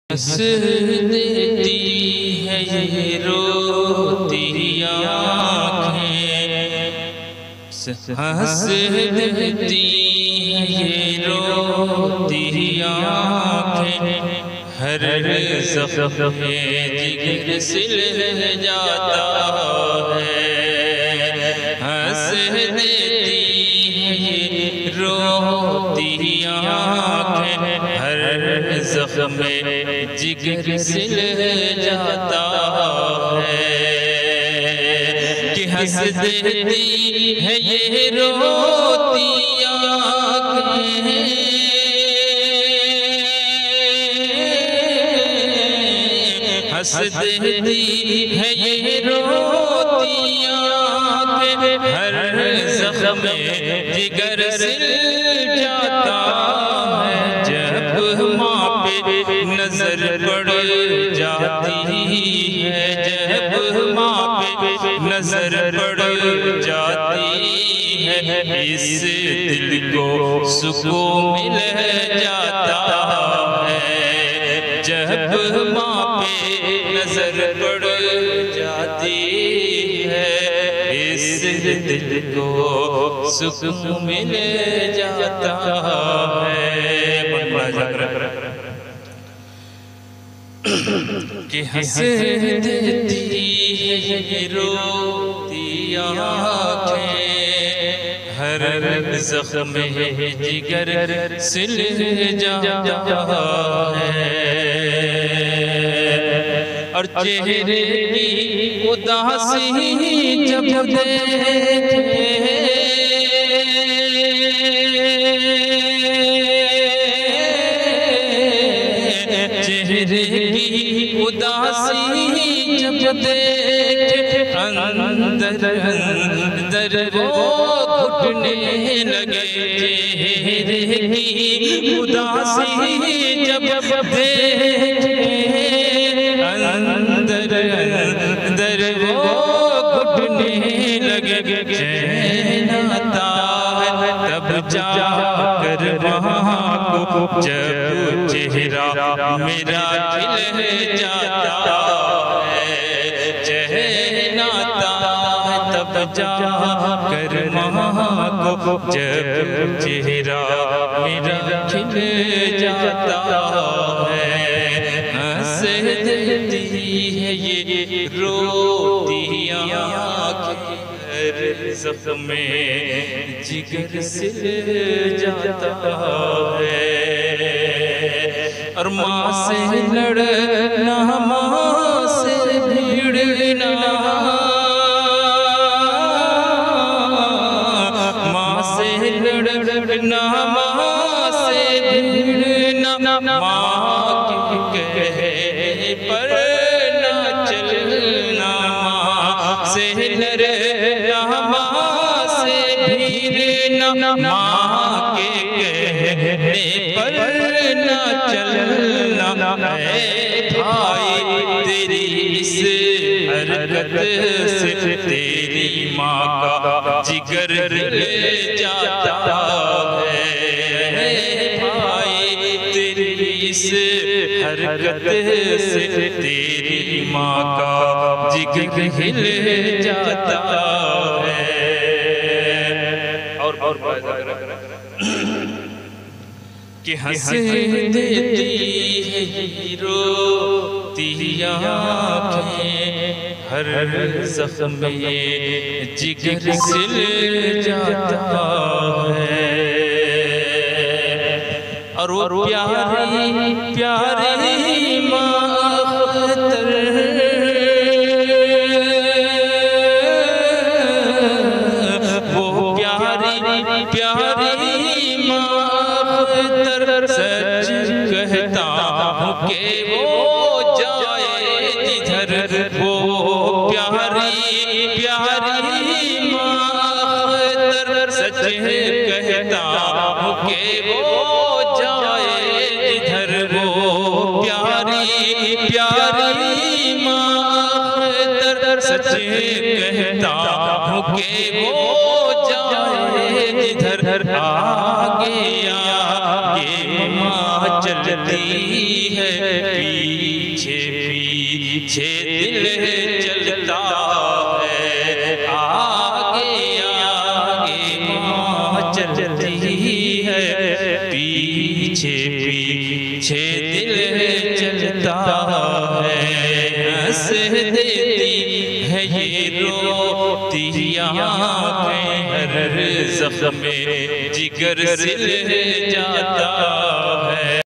ہنس دیتی ہے یہ روتی آنکھیں، ہنس دیتی ہے یہ روتی آنکھیں، ہر زخم جگر سل جاتا ہے، ہنس دیتی ہے یہ روتی آنکھیں، ہر زخم جگر سل جاتا ہے، کہ ہنس دیتی ہے یہ روتی آنکھیں، ہنس دیتی ہے یہ روتی آنکھیں، ہر زخم جگر سل جاتا ہے، جب ماں پہ نظر پڑ جاتی ہے، جب ماں پہ نظر پڑ جاتی ہے، اس دل کو سکون مل جاتا ہے، جب ماں پہ نظر پڑ جاتی ہے، اس دل کو سکون مل جاتا ہے، کہ ہنس دیتی ہے یہ روتی آنکھیں، ہر زخم جگر سل جاتا ہے، اور چہرے کی اداسی جب دیکھے، چہرے کی اداسی جب دیکھے، اندر اندر وہ گھٹنے لگے، چہرے کی اداسی جب دیکھے، اندر اندر وہ گھٹنے لگے، چین آتا ہے تب جا کر وہاں کو، جب چہرہ میرا کھل جاتا ہے، چین آتا ہے تب جا کر وہاں کو، جب چہرہ میرا کھل جاتا ہے، ہنس دیتی ہے یہ روتی آنکھیں، ہر زخم جگر سل جاتا ہے، اور ماں سے لڑنا ماں سے بھیڑنا، ماں سے لڑنا ماں سے بھیڑنا، ماں کے کہے پر نہ چلنا، ماں سے لڑنا ماں سے بھیڑنا، ماں کے کہنے پر نہ چلنا، اے بھائی تیری اس حرکت سے تیری ماں کا جگر ہل جاتا ہے، اے بھائی تیری اس حرکت سے تیری ماں کا جگر ہل جاتا ہے، اور کہ ہنس دیتی ہے یہ روتی آنکھیں، ہر زخم جگر سل جاتا ہے، اور وہ پیاری پیاری ماں اختر، وہ پیاری پیاری ماں اختر، سچ کہتا ہوں کہ وہ جائے جدھر، وہ پیاری پیاری ماں اختر، سچ کہتا ہوں کہ وہ جائے جدھر، وہ پیاری پیاری ماں اختر، سچ کہتا ہوں کہ وہ جائے جدھر، آگے آگے ماں چلتی ہے، پیچھے دل چلتا ہے، آگے آگے ماں چلتی ہے، پیچھے پیچھے دل چلتا ہے، ہنس دیتی ہے یہ روتی آنکھیں، ہر زخم جگر سل جاتا ہے۔